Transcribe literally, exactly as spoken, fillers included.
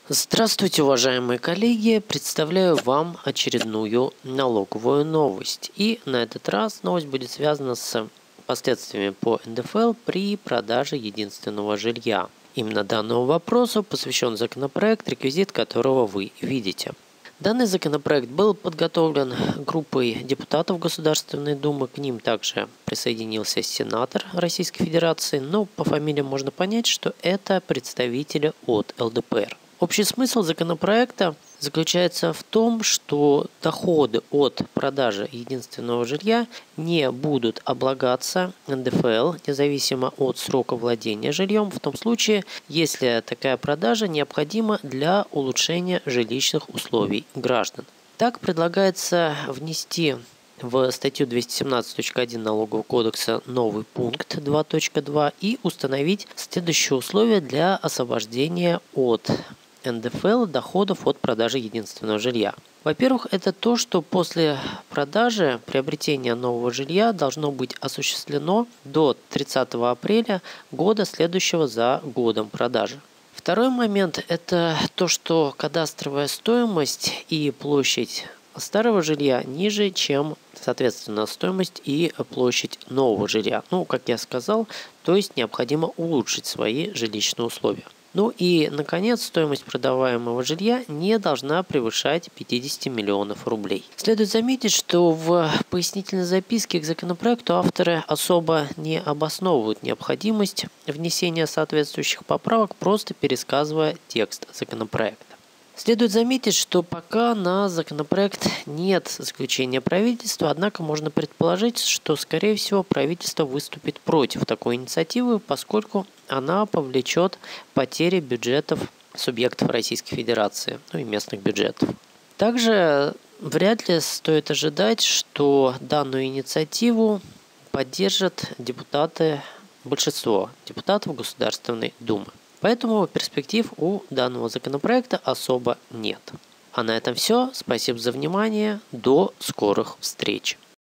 Здравствуйте, уважаемые коллеги! Представляю вам очередную налоговую новость. И на этот раз новость будет связана с последствиями по эн дэ эф эл при продаже единственного жилья. Именно данному вопросу посвящен законопроект, реквизит которого вы видите. Данный законопроект был подготовлен группой депутатов Государственной Думы, к ним также присоединился сенатор Российской Федерации, но по фамилиям можно понять, что это представители от эл дэ пэ эр. Общий смысл законопроекта заключается в том, что доходы от продажи единственного жилья не будут облагаться эн дэ эф эл, независимо от срока владения жильем, в том случае, если такая продажа необходима для улучшения жилищных условий граждан. Так предлагается внести в статью двести семнадцать точка один Налогового кодекса новый пункт два точка два и установить следующие условия для освобождения от эн дэ эф эл доходов от продажи единственного жилья. Во-первых, это то, что после продажи приобретение нового жилья должно быть осуществлено до тридцатого апреля года, следующего за годом продажи. Второй момент – это то, что кадастровая стоимость и площадь старого жилья ниже, чем, соответственно, стоимость и площадь нового жилья. Ну, как я сказал, то есть необходимо улучшить свои жилищные условия. Ну и, наконец, стоимость продаваемого жилья не должна превышать пятьдесят миллионов рублей. Следует заметить, что в пояснительной записке к законопроекту авторы особо не обосновывают необходимость внесения соответствующих поправок, просто пересказывая текст законопроекта. Следует заметить, что пока на законопроект нет заключения правительства, однако можно предположить, что, скорее всего, правительство выступит против такой инициативы, поскольку она повлечет потери бюджетов субъектов Российской Федерации, ну и местных бюджетов. Также вряд ли стоит ожидать, что данную инициативу поддержат депутаты, большинство депутатов Государственной Думы. Поэтому перспектив у данного законопроекта особо нет. А на этом все. Спасибо за внимание. До скорых встреч.